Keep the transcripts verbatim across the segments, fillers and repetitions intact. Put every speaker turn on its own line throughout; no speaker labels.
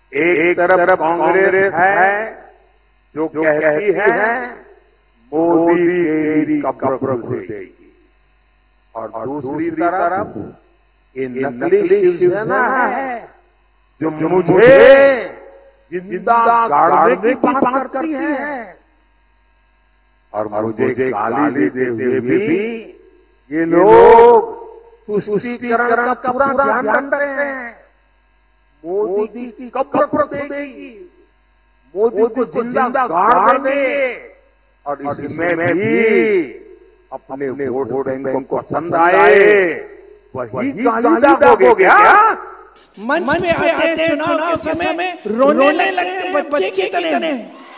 एक तरफ कांग्रेस है जो कहती है मोदी तेरी कब्र खुल देगी, और दूसरी तरफ ये नकली शिवसेना है जो मुझे जिंदा गाड़ने की बात करती है और मुझे गाली देते हुए भी ये लोग तुष्टीकरण का पूरा ध्यान रखते हैं। मोदी की कब्र खुल देगी, मोदी को जिंदा गाड़ देंगे, और इसमें भी अपने वोट बैंक को पसंद आए वही गाली दोगे क्या?
मंच पे आते हैं चुनाव के समय रोने लगते हैं बच्चे की तरह,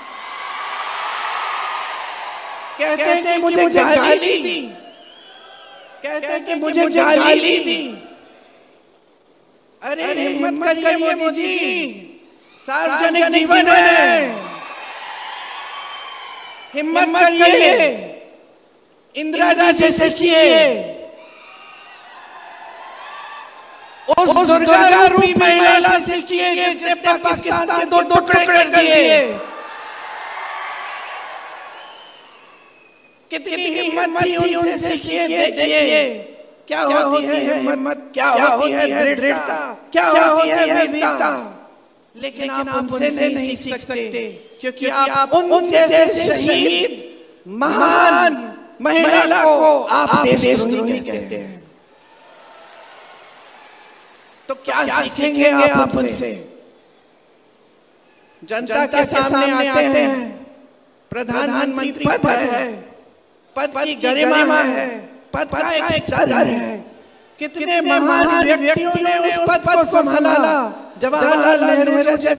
कहते हैं कि मुझे गाली दी, कहते हैं कि मुझे गाली दी। अरे हिम्मत करिए मोदी जी, सार्वजनिक जीवन है, हिम्मत करिए, इंदिरा जी से सीखिए, उस दुर्गा रूपी महिला से सीखिए जिसने पाकिस्तान के दो टुकड़े कर दिए। कितनी हिम्मत थी उनसे सीखिए, देखिए क्या होती है हिम्मत, क्या होती है दृढ़ता, क्या होती है वीरता। लेकिन आप उनसे नहीं सीख सकते क्योंकि आप उन जैसे शहीद महान महिला को आप देशद्रोही कहते हैं। तो क्या सीखेंगे आप उनसे? जनता के सामने आते हैं, प्रधानमंत्री पद है, पद की गरिमा है, पद का एक स्तर है। कितने महान व्यक्तियों ने उस पद को संभाला, जवाहरलाल नेहरू जैसे